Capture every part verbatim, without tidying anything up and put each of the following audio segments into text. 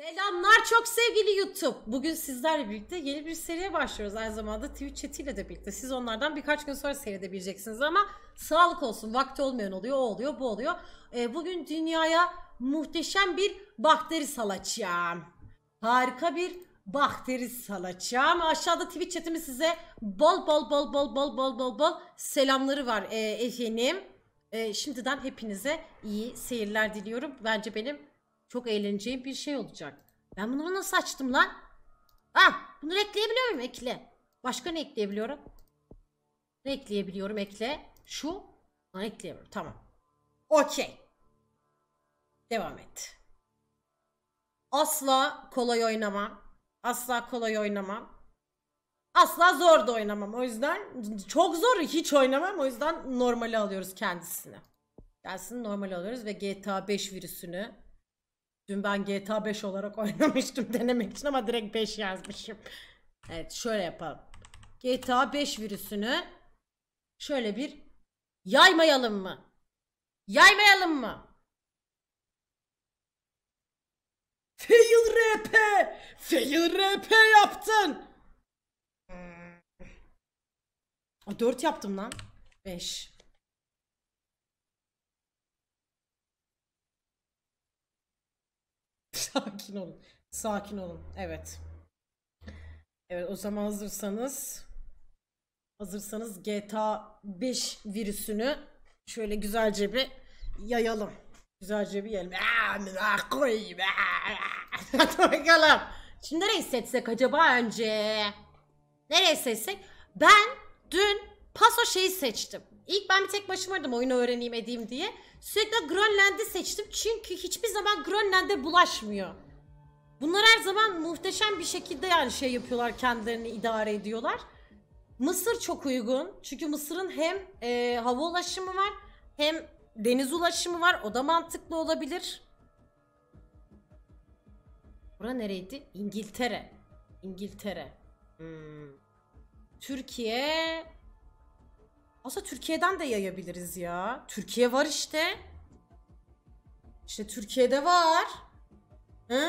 Selamlar çok sevgili YouTube. Bugün sizlerle birlikte yeni bir seriye başlıyoruz. Aynı zamanda Twitch chat'iyle de birlikte. Siz onlardan birkaç gün sonra seyredebileceksiniz ama sağlık olsun. Vakti olmayan oluyor, o oluyor, bu oluyor. Ee, bugün dünyaya muhteşem bir bakteri salacağım. Harika bir bakteri salacağım. Aşağıda Twitch chat'imiz size bol bol bol bol bol bol bol bol selamları var e, efendim. E, şimdiden hepinize iyi seyirler diliyorum. Bence benim çok eğleneceğim bir şey olacak. Ben bunu nasıl açtım lan? Ah, bunu ekleyebiliyor muyum? Ekle. Başka ne ekleyebiliyorum? Ne ekleyebiliyorum? Ekle. Şu. Lan ekleyemiyorum. Tamam. Okey. Devam et. Asla kolay oynamam. Asla kolay oynamam. Asla zor da oynamam. O yüzden çok zor hiç oynamam. O yüzden normali alıyoruz kendisini. Gelsin normali alıyoruz ve G T A beş virüsünü. Dün ben G T A beş olarak oynamıştım denemek için ama direkt beş yazmışım. Evet, şöyle yapalım. G T A beş virüsünü şöyle bir yaymayalım mı? Yaymayalım mı? Fail R P! Fail R P yaptın! Hmm. dört yaptım lan. beş. Sakin olun. Sakin olun. Evet. Evet, o zaman hazırsanız hazırsanız G T A beş virüsünü şöyle güzelce bir yayalım. Güzelce bir yiyelim. Aaa koyayım. Hadi bakalım. Şimdi nereye seçsek acaba önce? Nereye seçsek? Ben dün paso şeyi seçtim. İlk ben bir tek başımaydım oyunu öğreneyim edeyim diye. Sürekli Grönland'i seçtim çünkü hiçbir zaman Grönland'e bulaşmıyor. Bunlar her zaman muhteşem bir şekilde yani şey yapıyorlar, kendilerini idare ediyorlar. Mısır çok uygun çünkü Mısır'ın hem e, hava ulaşımı var hem deniz ulaşımı var, o da mantıklı olabilir. Bura nereydi? İngiltere. İngiltere. Hmm. Türkiye. Aslında Türkiye'den de yayabiliriz ya. Türkiye var işte. İşte Türkiye'de var. Hı?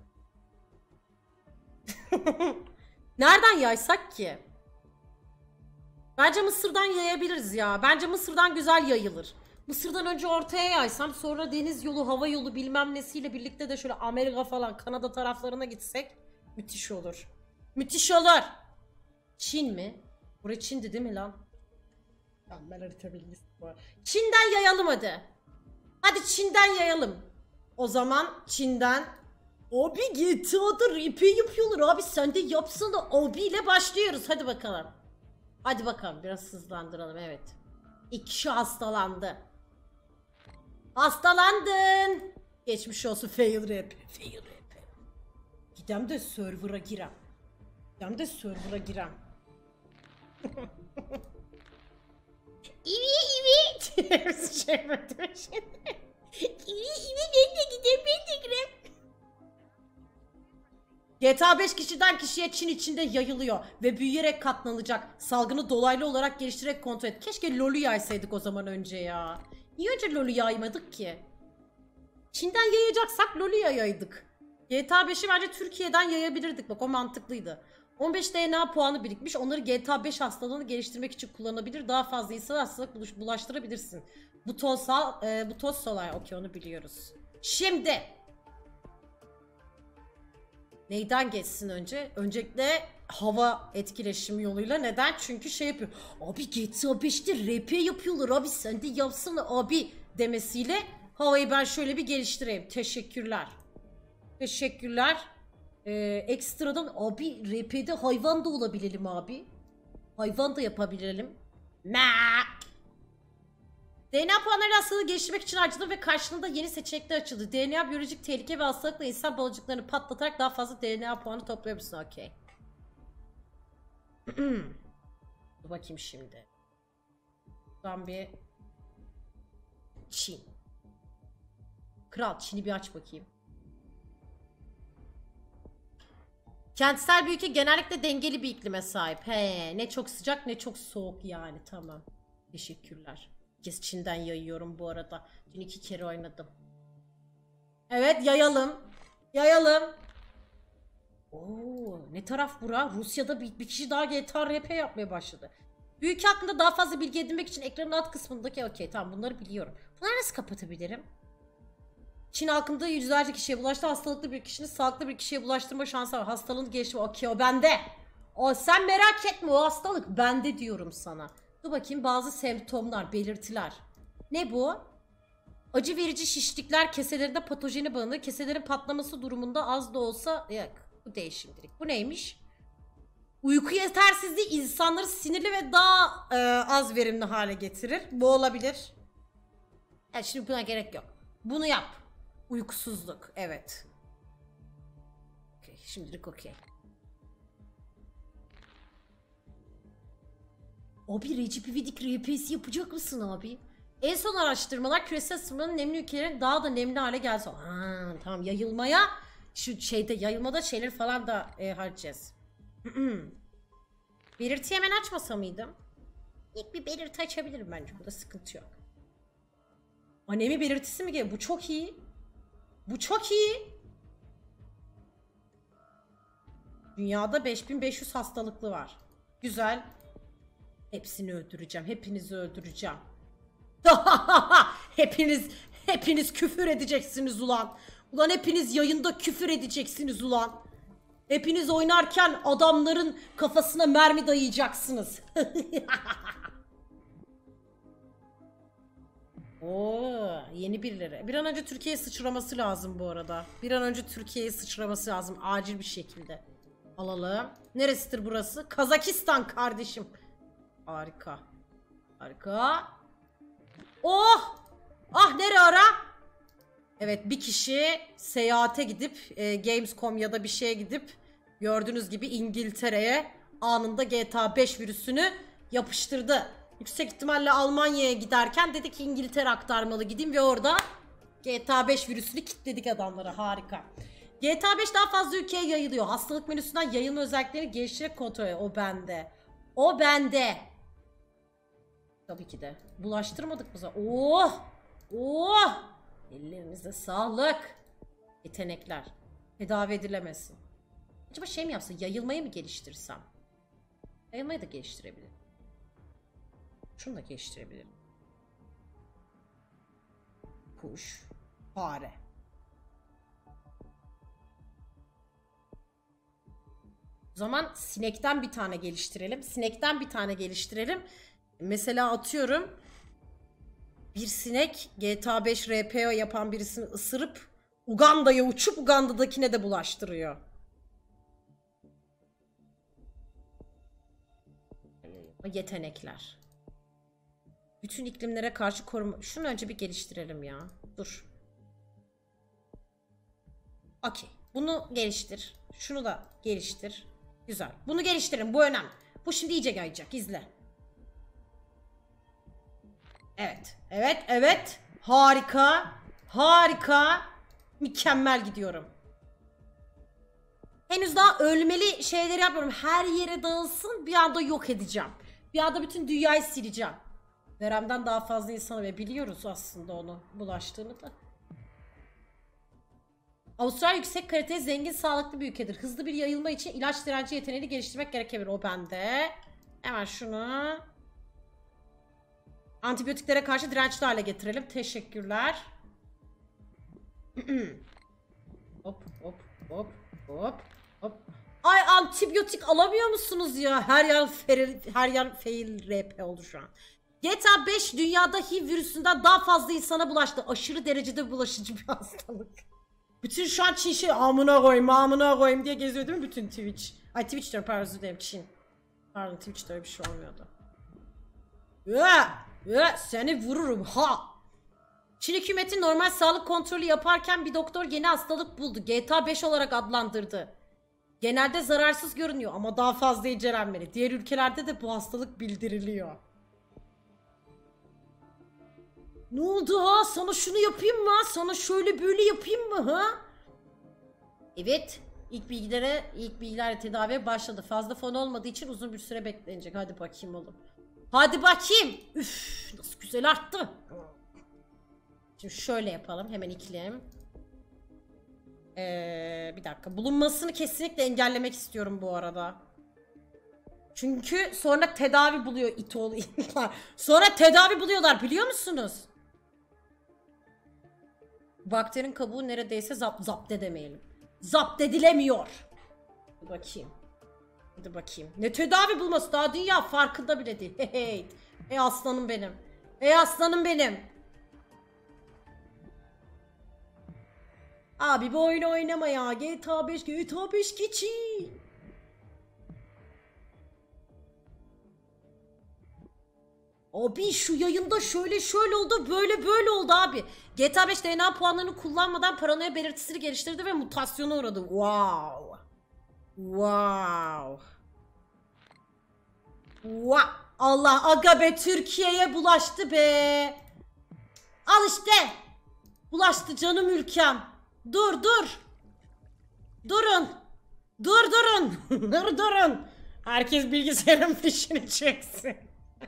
Nereden yaysak ki? Bence Mısır'dan yayabiliriz ya. Bence Mısır'dan güzel yayılır. Mısır'dan önce ortaya yaysam, sonra deniz yolu, hava yolu bilmem nesiyle birlikte de şöyle Amerika falan, Kanada taraflarına gitsek müthiş olur. Müthiş olur. Çin mi? Burası Çin'di değil mi lan? Tamam, ben harita bilgisi var. Çin'den yayalım hadi. Hadi Çin'den yayalım. O zaman Çin'den. Abi G T A'da R P yapıyorlar abi, sen de yapsana abiyle başlıyoruz, hadi bakalım. Hadi bakalım biraz hızlandıralım, evet. İki kişi hastalandı. Hastalandın. Geçmiş olsun fail R P. Fail R P. Gidem de server'a girem. Gidem de server'a girem. İvi ivi. Hepsi şey yapıyor şimdi. İvi ivi ben de gidem, ben de girem. G T A beş kişiden kişiye Çin içinde yayılıyor ve büyüyerek katlanacak. Salgını dolaylı olarak geliştirerek kontrol et. Keşke LoL'ü yaysaydık o zaman önce ya. Niye önce LoL'ü yaymadık ki? Çin'den yayacaksak LoL'ü yayaydık. G T A beşi bence Türkiye'den yayabilirdik, bak o mantıklıydı. on beş D N A puanı birikmiş, onları G T A beş hastalığını geliştirmek için kullanabilir. Daha fazla insan hastalık bulaştırabilirsin. Buton sağ, e, buton solay, okey onu biliyoruz. Şimdi neyden geçsin önce? Öncelikle hava etkileşimi yoluyla. Neden? Çünkü şey yapıyor. Abi G T A beşte R P yapıyorlar abi, sen de yapsana abi demesiyle havayı ben şöyle bir geliştireyim. Teşekkürler. Teşekkürler. Ee, ekstradan abi R P'de hayvan da olabilelim abi. Hayvan da yapabilelim. Maa. D N A puanları hastalığı geliştirmek için harcadı ve karşılığında yeni seçenekler açıldı. D N A biyolojik tehlike ve hastalıkla insan balıcıklarını patlatarak daha fazla D N A puanı toplayabilirsin. Okey. Dur bakayım şimdi. Buradan bir Çin. Kral Çin'i bir aç bakayım. Kentsel bir ülke genellikle dengeli bir iklime sahip. He, ne çok sıcak ne çok soğuk yani, tamam. Teşekkürler. Kez Çin'den yayıyorum bu arada. Dün iki kere oynadım. Evet, yayalım. Yayalım. Oo, ne taraf bura? Rusya'da bir, bir kişi daha G T A R P yapmaya başladı. Bu ülke hakkında daha fazla bilgi edinmek için ekranın alt kısmındaki okey tamam bunları biliyorum. Bunları nasıl kapatabilirim? Çin halkında yüzlerce kişiye bulaştı. Hastalıklı bir kişinin sağlıklı bir kişiye bulaştırma şansı var. Hastalığın gelişimi okey o bende. O sen merak etme o hastalık bende diyorum sana. Dur bakayım bazı semptomlar, belirtiler. Ne bu? Acı verici şişlikler keselerinde patojeni bağını, keselerin patlaması durumunda az da olsa yok. Bu değişimdirik. Bu neymiş? Uyku yetersizliği insanları sinirli ve daha e, az verimli hale getirir. Bu olabilir. Yani şimdi buna gerek yok. Bunu yap. Uykusuzluk. Evet. Okay, şimdilik okey. Abi Recep İvedik R P'si yapacak mısın abi? En son araştırmalar küresel ısınmanın nemli ülkelerin daha da nemli hale gelse. Ha, tamam yayılmaya şu şeyde yayılmada şeyleri falan da e, harcayacağız. Belirti hemen açmasa mıydım? İlk bir belirti açabilirim bence. Burada sıkıntı yok. Anemi belirtisi mi geliyor? Bu çok iyi. Bu çok iyi. Dünyada beş bin beş yüz hastalıklı var. Güzel. Hepsini öldüreceğim. Hepinizi öldüreceğim. Hepiniz hepiniz küfür edeceksiniz ulan. Ulan hepiniz yayında küfür edeceksiniz ulan. Hepiniz oynarken adamların kafasına mermi dayayacaksınız. Oo, yeni birileri. Bir an önce Türkiye'ye sıçraması lazım bu arada. Bir an önce Türkiye'ye sıçraması lazım acil bir şekilde. Alalım. Neresidir burası? Kazakistan kardeşim. Harika. Harika. Oh! Ah nere ara? Evet bir kişi seyahate gidip e, Gamescom ya da bir şeye gidip gördüğünüz gibi İngiltere'ye anında G T A beş virüsünü yapıştırdı. Yüksek ihtimalle Almanya'ya giderken dedi ki İngiltere aktarmalı gideyim ve orada G T A beş virüsünü kilitledik adamlara. Harika. G T A beş daha fazla ülkeye yayılıyor. Hastalık menüsünden yayılma özelliklerini geliştirerek kontrol ediyor. O bende. O bende. Tabii ki de. Bulaştırmadık mı? Oh! Oh! Ellerinize sağlık. Yetenekler. Tedavi edilemesin. Acaba şey mi yapsa? Yayılmayı mı geliştirsem? Yayılmayı da geliştirebilirim. Şunu da geliştirebilirim. Kuş. Fare. O zaman sinekten bir tane geliştirelim. Sinekten bir tane geliştirelim. Mesela atıyorum bir sinek G T A beş R P O yapan birisini ısırıp Uganda'ya uçup Uganda'dakine de bulaştırıyor. Yetenekler. Bütün iklimlere karşı koruma. Şunu önce bir geliştirelim ya. Dur. Okey. Bunu geliştir. Şunu da geliştir. Güzel. Bunu geliştirin. Bu önemli. Bu şimdi iyice yayacak. İzle. Evet. Evet. Evet. Harika. Harika. Mükemmel gidiyorum. Henüz daha ölmeli şeyleri yapmıyorum. Her yere dağılsın. Bir anda yok edeceğim. Bir anda bütün dünyayı sileceğim. Verem'den daha fazla insanı ve biliyoruz aslında onu bulaştığını da. Avustralya yüksek kaliteli, zengin, sağlıklı bir ülkedir. Hızlı bir yayılma için ilaç direnci yeteneğini geliştirmek gerekebilir. O bende. Hemen şunu. Antibiyotiklere karşı dirençli hale getirelim. Teşekkürler. Hop hop hop hop hop. Ay antibiyotik alamıyor musunuz ya? Her yer feril, her yer fail R P oldu şu an. G T A beş dünyada H I V virüsünden daha fazla insana bulaştı. Aşırı derecede bulaşıcı bir hastalık. Bütün şu an Çin şey amına koyayım amına koyayım diye geziyor değil mi bütün Twitch? Ay Twitch diyorum pardon özür dilerim Çin. Pardon Twitch'te öyle bir şey olmuyordu. Ya, ya seni vururum ha. Çin hükümeti normal sağlık kontrolü yaparken bir doktor yeni hastalık buldu. G T A beş olarak adlandırdı. Genelde zararsız görünüyor ama daha fazla incelenmeli. Diğer ülkelerde de bu hastalık bildiriliyor. Ne oldu ha? Sana şunu yapayım mı? Sana şöyle böyle yapayım mı ha? Evet. İlk bilgilere, ilk bilgilerle tedaviye başladı. Fazla fon olmadığı için uzun bir süre beklenecek. Hadi bakayım oğlum. Hadi bakayım. Üf, nasıl güzel arttı. Şimdi şöyle yapalım. Hemen iklim. Ee, bir dakika. Bulunmasını kesinlikle engellemek istiyorum bu arada. Çünkü sonra tedavi buluyor it oğlu itler. Sonra tedavi buluyorlar biliyor musunuz? Bakterinin kabuğu neredeyse zap, zapt edemeyelim. Zapt edilemiyor. Dur bakayım. Hadi bakayım. Ne tedavi bulması, daha dünya farkında bile değil. Hey hey. Ey aslanım benim. Ey aslanım benim. Abi bu oyunu oynama ya. G T A beş, G T A beş geçin. Abi şu yayında şöyle şöyle oldu, böyle böyle oldu abi. G T A beş D N A puanlarını kullanmadan paranoya belirtisini geliştirdi ve mutasyona uğradı. Wow. Wow. Wow. Allah aga be, Türkiye'ye bulaştı be. Al işte. Bulaştı canım ülkem. Dur dur. Durun. Dur durun. Dur durun. Herkes bilgisayarın fişini çeksin.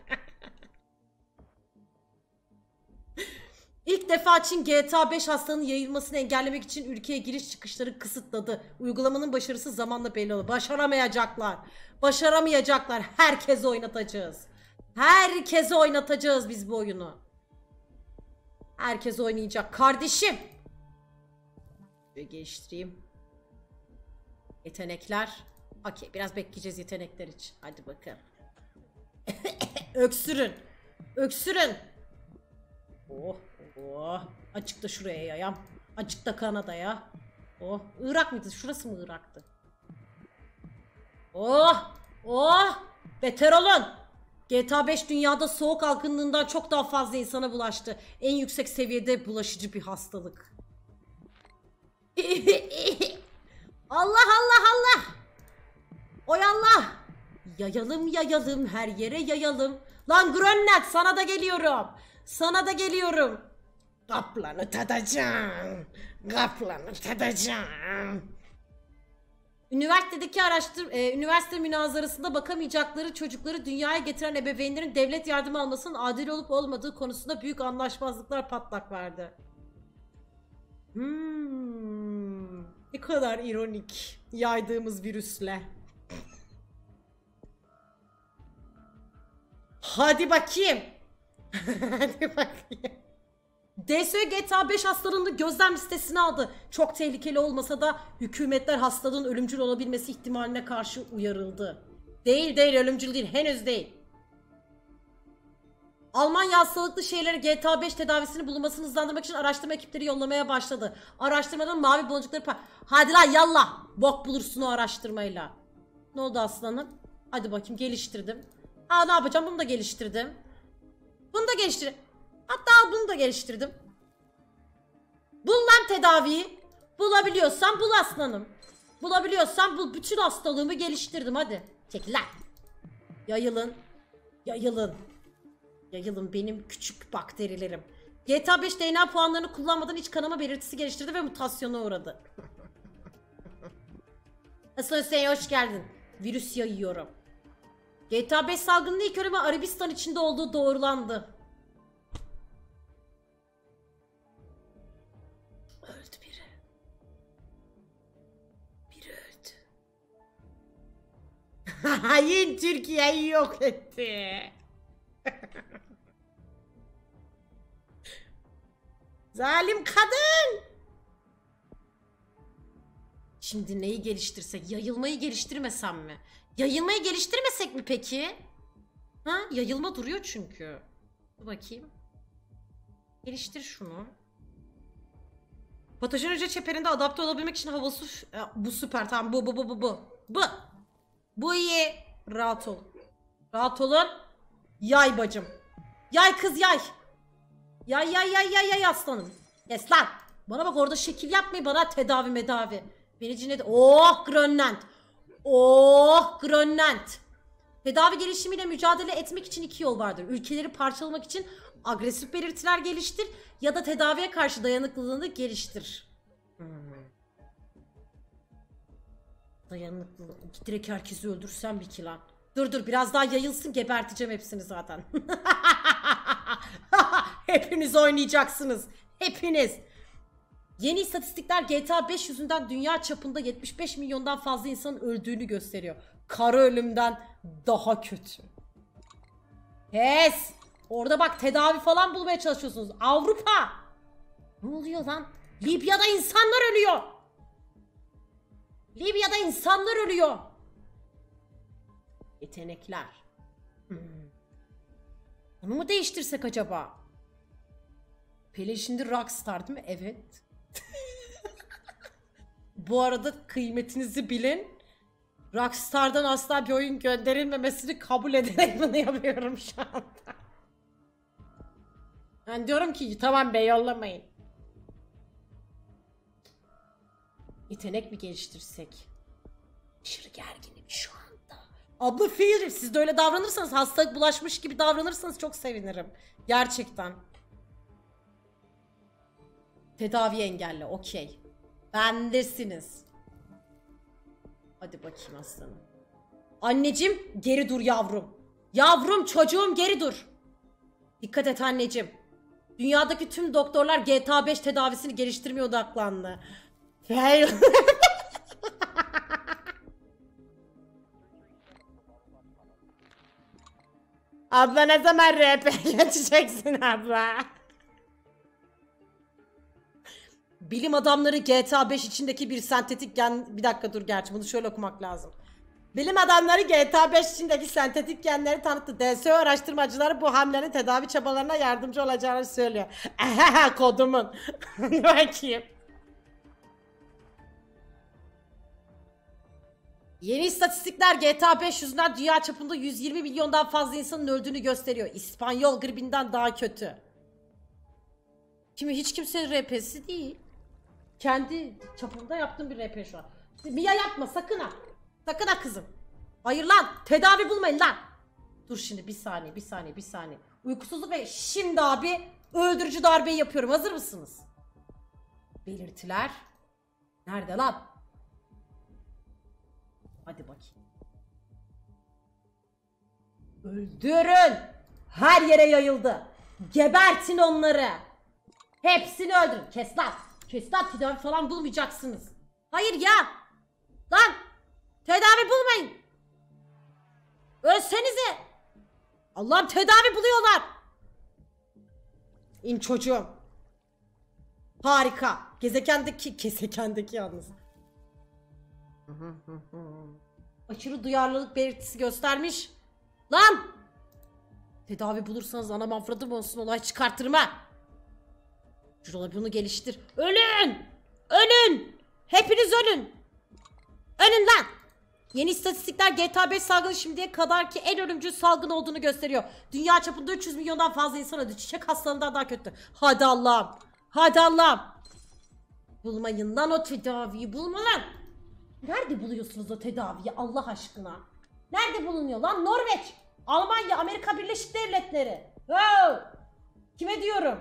İlk defa Çin G T A beş hastalığının yayılmasını engellemek için ülkeye giriş çıkışları kısıtladı. Uygulamanın başarısı zamanla belli olur. Başaramayacaklar. Başaramayacaklar. Herkese oynatacağız. Herkese oynatacağız biz bu oyunu. Herkes oynayacak. Kardeşim. Şöyle geliştireyim. Yetenekler. Okey, biraz bekleyeceğiz yetenekler için. Hadi bakalım. Öksürün. Öksürün. Oh. Oh. Açık da şuraya yayam. Açık da Kanada'ya. Oh. Irak mıydı? Şurası mı Irak'tı? Oh. Oh. Beter olun. G T A beş dünyada soğuk algınlığından çok daha fazla insana bulaştı. En yüksek seviyede bulaşıcı bir hastalık. Allah Allah Allah. Oy Allah. Yayalım yayalım, her yere yayalım. Lan Grönland, sana da geliyorum. Sana da geliyorum. Kaplanı tadacağım. Kaplanı tadacağım. Üniversitedeki araştır, e, üniversite münazarasında bakamayacakları çocukları dünyaya getiren ebeveynlerin devlet yardımı almasının adil olup olmadığı konusunda büyük anlaşmazlıklar patlak verdi. Hmm, ne kadar ironik yaydığımız virüsle. Hadi bakayım. Hadi bakayım. D S G T A beş hastalığını gözlem listesine aldı. Çok tehlikeli olmasa da hükümetler hastalığın ölümcül olabilmesi ihtimaline karşı uyarıldı. Değil değil, ölümcül değil, henüz değil. Almanya hastalıklı şeyleri G T A beş tedavisini bulunmasını hızlandırmak için araştırma ekipleri yollamaya başladı. Araştırmadan mavi boncukları par... Hadi lan yallah. Bok bulursun o araştırmayla. Ne oldu aslanım? Hadi bakayım, geliştirdim. Aa, ne yapacağım? Bunu da geliştirdim. Bunu da geliştirdim. Hatta bunu da geliştirdim. Bul lan tedaviyi. Bulabiliyorsan bul aslanım. Bulabiliyorsan bul. Bütün hastalığımı geliştirdim, hadi. Çekil lan. Yayılın. Yayılın. Yayılın benim küçük bakterilerim. G T A beş D N A puanlarını kullanmadan iç kanama belirtisi geliştirdi ve mutasyona uğradı. Aslan Hüseyin, hoş geldin. Virüs yayıyorum. G T A beş salgının ilk ölümü Arabistan içinde olduğu doğrulandı. Öldü biri. Biri öldü. Hain Türkiye'yi yok etti. Zalim kadın. Şimdi neyi geliştirsek? Yayılmayı geliştirmesem mi? Yayılmayı geliştirmesek mi peki? Ha? Yayılma duruyor çünkü. Dur bakayım. Geliştir şunu. Patojen hücre çeperinde adapte olabilmek için havası... Bu süper, tamam, bu bu bu bu bu. Bu. Bu iyi. Rahat ol. Rahat olun. Yay bacım. Yay kız yay. Yay yay yay yay yay aslanım. Yes lan. Bana bak, orada şekil yapmayın, bana tedavi medavi. Beni cinnet. Oh Grönland. Oh Grönland. Tedavi gelişimiyle mücadele etmek için iki yol vardır. Ülkeleri parçalamak için agresif belirtiler geliştir ya da tedaviye karşı dayanıklılığını geliştir. Hmm. Dayanıklılık. Direkt herkesi öldürsem bir ki lan. Dur dur, biraz daha yayılsın, geberteceğim hepsini zaten. Hepiniz oynayacaksınız. Hepiniz. Yeni istatistikler G T A beş yüzünden dünya çapında yetmiş beş milyondan fazla insanın öldüğünü gösteriyor. Kara ölümden daha kötü. Pes! Orada bak tedavi falan bulmaya çalışıyorsunuz. Avrupa! Ne oluyor lan? Libya'da insanlar ölüyor. Libya'da insanlar ölüyor. Yetenekler. Hmm. Onu mu değiştirsek acaba? Pelin şimdi rockstar değil mi? Evet. Bu arada kıymetinizi bilin. Rockstar'dan asla bir oyun gönderilmemesini kabul ederek bunu yapıyorum şu anda. Ben diyorum ki tamam be yollamayın. Yetenek mi geliştirsek? Aşırı gerginim şu anda. Abla Fiirim, siz de öyle davranırsanız, hastalık bulaşmış gibi davranırsanız çok sevinirim. Gerçekten. Tedavi engelle, okey. Bendesiniz. Hadi bakayım aslanım. Anneciğim geri dur yavrum. Yavrum çocuğum geri dur. Dikkat et anneciğim. Dünyadaki tüm doktorlar G T A beş tedavisini geliştirmeye odaklandı. Fail. Abla ne zaman R P geçeceksin abla? Bilim adamları G T A beş içindeki bir sentetik gen... Bir dakika dur, gerçi bunu şöyle okumak lazım. Bilim adamları G T A beş içindeki sentetik genleri tanıttı. D S O araştırmacıları bu hamlenin tedavi çabalarına yardımcı olacağını söylüyor. Ehehe kodumun. Bakayım. Yeni istatistikler G T A beş yüzünden dünya çapında yüz yirmi milyondan fazla insanın öldüğünü gösteriyor. İspanyol gribinden daha kötü. Kimi hiç kimsenin R P'si değil. Kendi çapımda yaptığım bir R P şu an. Mia yapma sakın ha. Sakın ha kızım. Hayır lan, tedavi bulmayın lan. Dur şimdi bir saniye bir saniye bir saniye. Uykusuzluk ve şimdi abi öldürücü darbeyi yapıyorum. Hazır mısınız? Belirtiler. Nerede lan? Hadi bakayım. Öldürün. Her yere yayıldı. Gebertin onları. Hepsini öldürün. Kes lan. Kes lan, tedavi falan bulmayacaksınız. Hayır ya. Lan. Tedavi bulmayın. Ölsenize. Allah'ım tedavi buluyorlar. İn çocuğum. Harika. Gezekendeki, gezekendeki yalnız. Aşırı duyarlılık belirtisi göstermiş. Lan. Tedavi bulursanız anam avradım olsun, olay çıkartırım ha. Şurada bunu geliştir. Ölün. Ölün. Hepiniz ölün. Ölün lan. Yeni istatistikler G T A beş salgını şimdiye kadarki en ölümcül salgın olduğunu gösteriyor. Dünya çapında üç yüz milyondan fazla insan öldü. Çiçek hastalığından daha kötü. Hadi Allah'ım. Hadi Allah'ım. Bulmayın lan o tedaviyi, bulma lan. Nerede buluyorsunuz o tedaviyi Allah aşkına? Nerede bulunuyor lan? Norveç, Almanya, Amerika Birleşik Devletleri. Wow. Kime diyorum?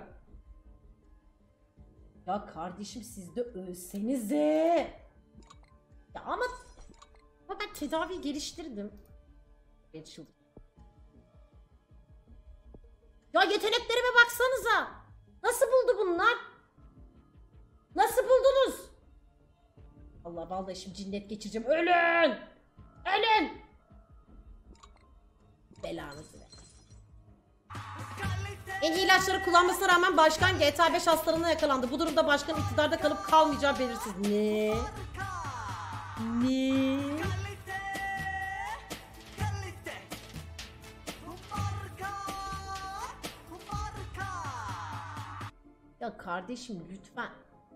Ya kardeşim siz de ölsenize. Ya ama ama ben tedavi geliştirdim. Ya yeteneklerime baksanıza. Nasıl buldu bunlar? Nasıl buldunuz? Allah vallahi şimdi cinnet geçireceğim. Ölün! Ölün! Belanızı ver. En iyi ilaçları kullanmasına rağmen başkan G T A beş hastalığına yakalandı. Bu durumda başkanın iktidarda kalıp kalmayacağı belirsiz. Ne? Ne? Ya kardeşim lütfen.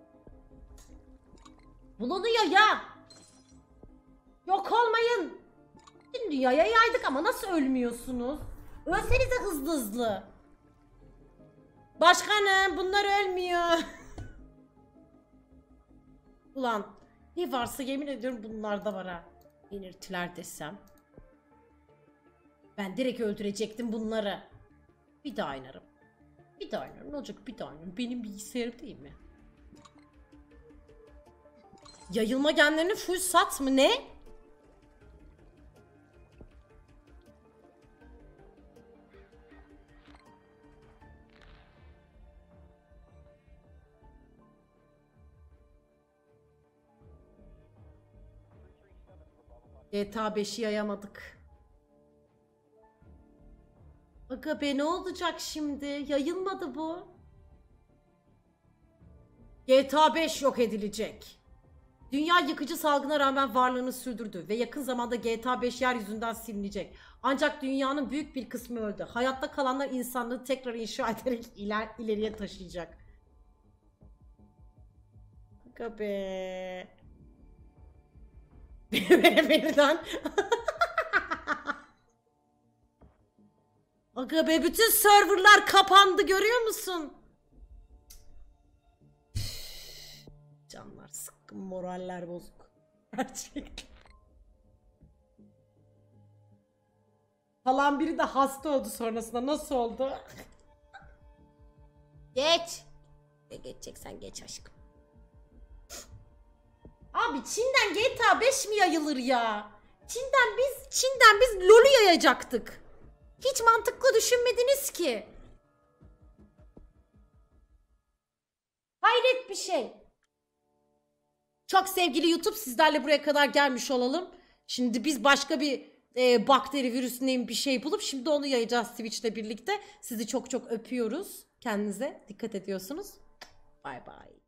Bulunuyor ya. Yok olmayın. Bütün dünyaya yaydık ama nasıl ölmüyorsunuz? Ölsenize hızlı hızlı. Başkanım bunlar ölmüyor. Ulan ne varsa yemin ediyorum bunlarda var ha. Belirtiler desem. Ben direkt öldürecektim bunları. Bir daha oynarım. Bir daha oynarım. Ne olacak bir daha oynarım. Benim bilgisayarım değil mi? Yayılma genlerini full sat mı? Ne? G T A beşi yayamadık. Aga be ne olacak şimdi? Yayılmadı bu. G T A beş yok edilecek. Dünya yıkıcı salgına rağmen varlığını sürdürdü ve yakın zamanda G T A beş yeryüzünden silinecek. Ancak dünyanın büyük bir kısmı öldü. Hayatta kalanlar insanlığı tekrar inşa ederek iler, ileriye taşıyacak. Aga be. Birden. Aga be bütün serverlar kapandı görüyor musun? Canlar sıkkın, moraller bozuk. Gerçekten. Falan biri de hasta oldu sonrasında. Nasıl oldu? Geç. Ne geçeceksen geç aşkım. Abi Çin'den G T A beş mi yayılır ya? Çin'den biz Çin'den biz LoL'ü yayacaktık. Hiç mantıklı düşünmediniz ki. Hayret bir şey. Çok sevgili YouTube, sizlerle buraya kadar gelmiş olalım. Şimdi biz başka bir e, bakteri virüsünden bir şey bulup şimdi onu yayacağız Twitch'le birlikte. Sizi çok çok öpüyoruz. Kendinize dikkat ediyorsunuz. Bay bay.